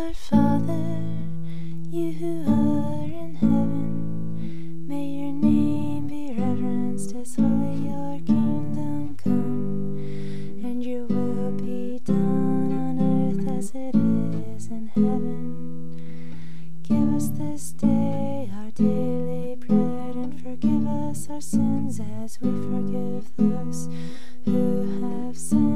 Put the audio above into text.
Our Father, you who are in heaven, may your name be reverenced as holy, your kingdom come, and your will be done on earth as it is in heaven. Give us this day our daily bread, and forgive us our sins as we forgive those who have sinned